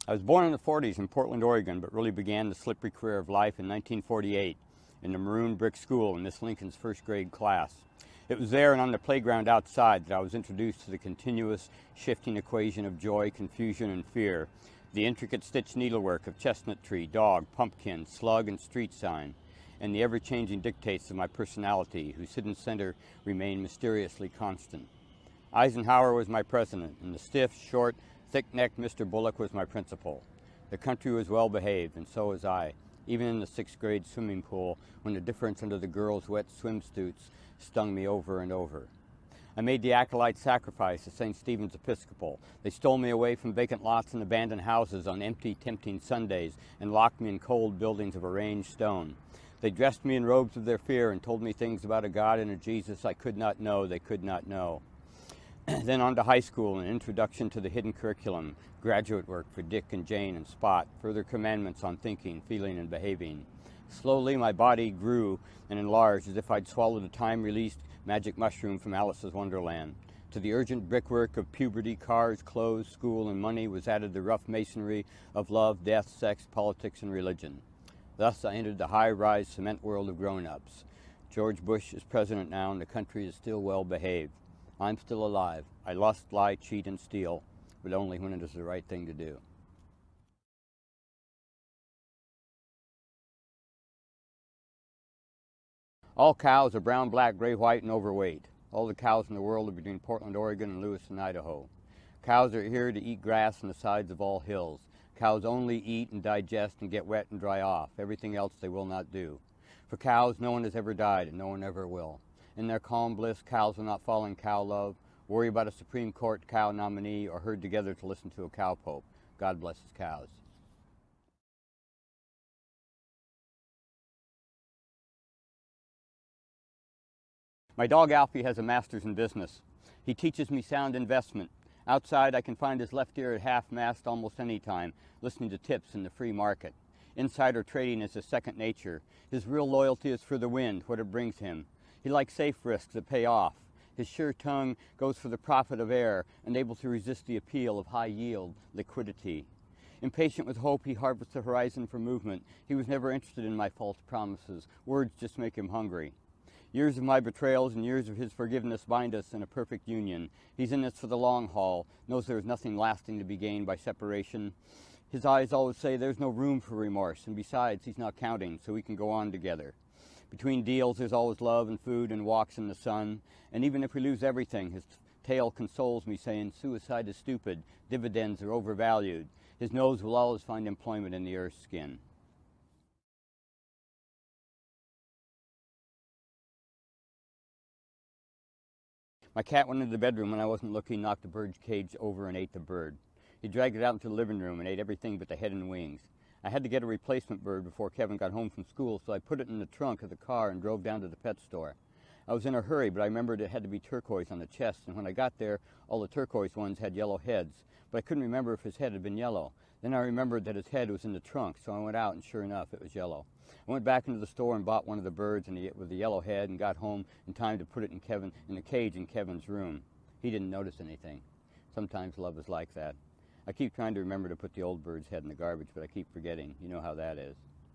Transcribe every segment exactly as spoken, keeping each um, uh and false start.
I was born in the forties in Portland, Oregon, but really began the slippery career of life in nineteen forty-eight in the Maroon Brick School in Miss Lincoln's first grade class. It was there and on the playground outside that I was introduced to the continuous shifting equation of joy, confusion, and fear, the intricate stitched needlework of chestnut tree, dog, pumpkin, slug, and street sign, and the ever-changing dictates of my personality, whose hidden center remained mysteriously constant. Eisenhower was my president, and the stiff, short, thick-necked Mister Bullock was my principal. The country was well behaved, and so was I, even in the sixth grade swimming pool when the difference under the girls' wet swimsuits stung me over and over. I made the acolyte sacrifice to Saint Stephen's Episcopal. They stole me away from vacant lots and abandoned houses on empty, tempting Sundays and locked me in cold buildings of arranged stone. They dressed me in robes of their fear and told me things about a God and a Jesus I could not know, they could not know. Then on to high school, an introduction to the hidden curriculum, graduate work for Dick and Jane and Spot, further commandments on thinking, feeling, and behaving. Slowly my body grew and enlarged as if I'd swallowed a time-released magic mushroom from Alice's Wonderland. To the urgent brickwork of puberty, cars, clothes, school, and money was added the rough masonry of love, death, sex, politics, and religion. Thus I entered the high-rise cement world of grown-ups. George Bush is president now, and the country is still well behaved. I'm still alive. I lust, lie, cheat, and steal, but only when it is the right thing to do. All cows are brown, black, gray, white, and overweight. All the cows in the world are between Portland, Oregon, and Lewiston, Idaho. Cows are here to eat grass on the sides of all hills. Cows only eat and digest and get wet and dry off. Everything else they will not do. For cows, no one has ever died, and no one ever will. In their calm bliss, cows will not fall in cow love, worry about a Supreme Court cow nominee, or herd together to listen to a cow pope. God blesses cows. My dog Alfie has a master's in business. He teaches me sound investment. Outside, I can find his left ear at half-mast almost any time, listening to tips in the free market. Insider trading is his second nature. His real loyalty is for the wind, what it brings him. He likes safe risks that pay off. His sure tongue goes for the profit of air, unable to resist the appeal of high yield liquidity. Impatient with hope, he harvests the horizon for movement. He was never interested in my false promises. Words just make him hungry. Years of my betrayals and years of his forgiveness bind us in a perfect union. He's in this for the long haul, knows there is nothing lasting to be gained by separation. His eyes always say there's no room for remorse, and besides, he's not counting, so we can go on together. Between deals, there's always love and food and walks in the sun. And even if we lose everything, his tail consoles me, saying, suicide is stupid, dividends are overvalued. His nose will always find employment in the earth's skin. My cat went into the bedroom when I wasn't looking, knocked the bird's cage over, and ate the bird. He dragged it out into the living room and ate everything but the head and wings. I had to get a replacement bird before Kevin got home from school, so I put it in the trunk of the car and drove down to the pet store. I was in a hurry, but I remembered it had to be turquoise on the chest, and when I got there, all the turquoise ones had yellow heads, but I couldn't remember if his head had been yellow. Then I remembered that his head was in the trunk, so I went out, and sure enough, it was yellow. I went back into the store and bought one of the birds and the, with the yellow head and got home in time to put it in, Kevin, in a cage in Kevin's room. He didn't notice anything. Sometimes love is like that. I keep trying to remember to put the old bird's head in the garbage, but I keep forgetting. You know how that is.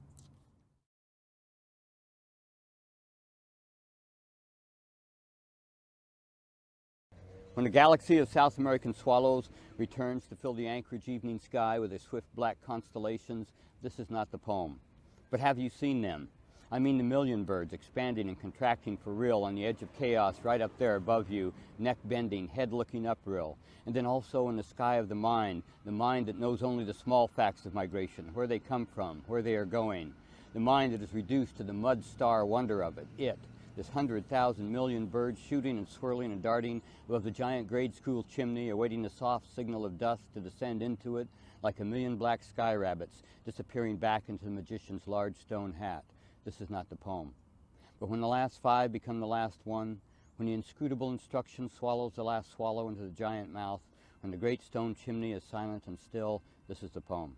When the galaxy of South American swallows returns to fill the Anchorage evening sky with their swift black constellations, this is not the poem. But have you seen them? I mean the million birds expanding and contracting for real on the edge of chaos right up there above you, neck bending, head looking up real. And then also in the sky of the mind, the mind that knows only the small facts of migration, where they come from, where they are going. The mind that is reduced to the mud star wonder of it, it, this hundred thousand million birds shooting and swirling and darting above the giant grade school chimney, awaiting the soft signal of dusk to descend into it like a million black sky rabbits disappearing back into the magician's large stone hat. This is not the poem. But when the last five become the last one, when the inscrutable instruction swallows the last swallow into the giant mouth, when the great stone chimney is silent and still, this is the poem.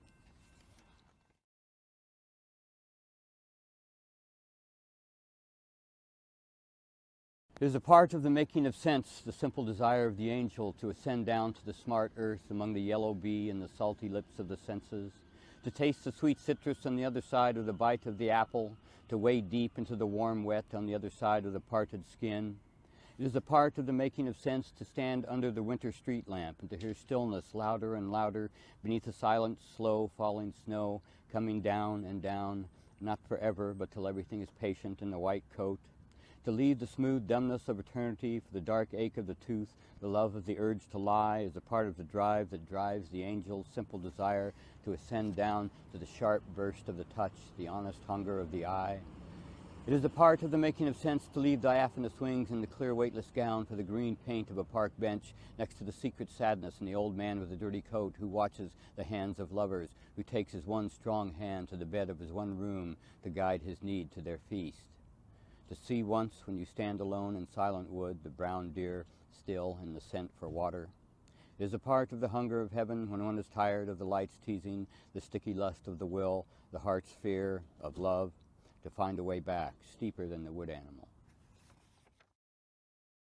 It is a part of the making of sense, the simple desire of the angel to ascend down to the smart earth among the yellow bee and the salty lips of the senses, to taste the sweet citrus on the other side of the bite of the apple, to wade deep into the warm wet on the other side of the parted skin. It is a part of the making of sense to stand under the winter street lamp and to hear stillness louder and louder beneath the silent, slow falling snow coming down and down, not forever, but till everything is patient in the white coat. To leave the smooth dumbness of eternity for the dark ache of the tooth, the love of the urge to lie, is a part of the drive that drives the angel's simple desire to ascend down to the sharp burst of the touch, the honest hunger of the eye. It is a part of the making of sense to leave diaphanous wings in the clear weightless gown for the green paint of a park bench next to the secret sadness in the old man with the dirty coat who watches the hands of lovers, who takes his one strong hand to the bed of his one room to guide his need to their feast. To see once, when you stand alone in silent wood, the brown deer still in the scent for water. It is a part of the hunger of heaven when one is tired of the light's teasing, the sticky lust of the will, the heart's fear of love, to find a way back, steeper than the wood animal.